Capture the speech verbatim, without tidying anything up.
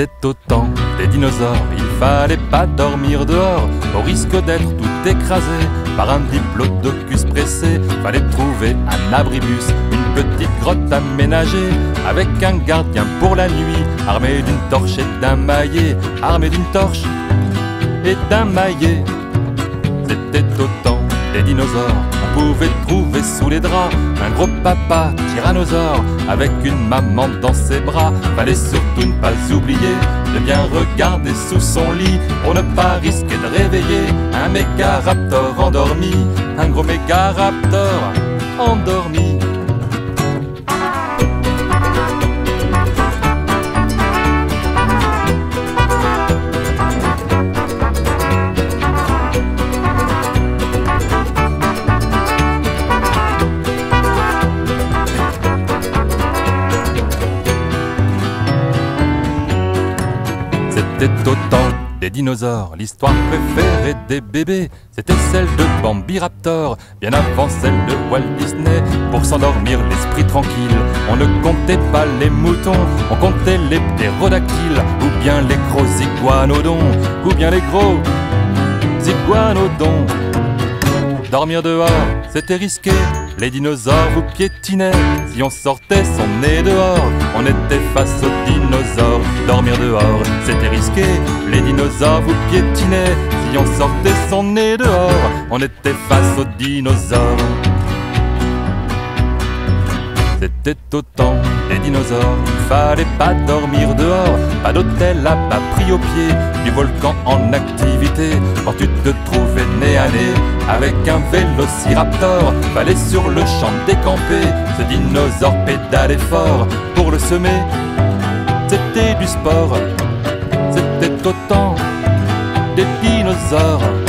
C'était au temps des dinosaures, il fallait pas dormir dehors, au risque d'être tout écrasé par un diplodocus pressé. Fallait trouver un abribus, une petite grotte aménagée, avec un gardien pour la nuit, armé d'une torche et d'un maillet, armé d'une torche et d'un maillet. C'était au temps des dinosaures, on pouvait trouver sous les draps un gros papa tyrannosaure avec une maman dans ses bras. Fallait surtout ne pas oublier de bien regarder sous son lit pour ne pas risquer de réveiller un mégaraptor endormi, un gros mégaraptor endormi. C'était au temps des dinosaures, l'histoire préférée des bébés, c'était celle de Bambiraptor, bien avant celle de Walt Disney. Pour s'endormir l'esprit tranquille, on ne comptait pas les moutons, on comptait les ptérodactyles, ou bien les gros iguanodons, ou bien les gros iguanodons. Dormir dehors, c'était risqué, les dinosaures vous piétinaient. Si on sortait son nez dehors, on était face aux dinosaures. Dormir dehors, c'était risqué, les dinosaures vous piétinaient. Si on sortait son nez dehors, on était face aux dinosaures. C'était au temps des dinosaures, il fallait pas dormir dehors, pas d'hôtel à pas pris au pied du volcan en activité. Quand tu te trouvais nez à nez avec un vélociraptor, fallait sur le champ décamper, ce dinosaure pédalait fort pour le semer. C'était du sport, c'était au temps des dinosaures.